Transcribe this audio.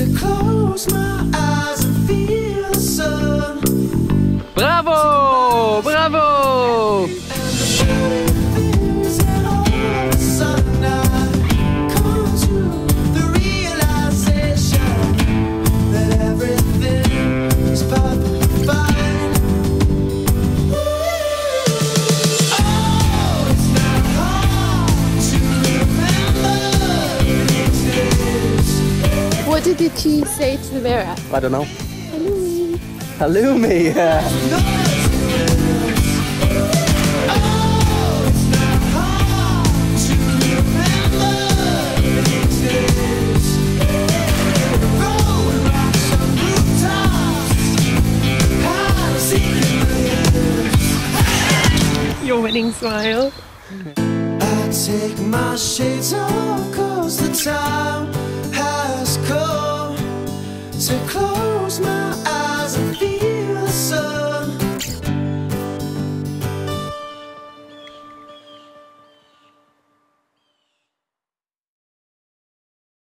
close my eyes and feel the sun. Bravo! Bravo! What did the cheese say to the mirror? I don't know. Halloumi. Halloumi, yeah. Your winning smile. I take my shades off 'cause the time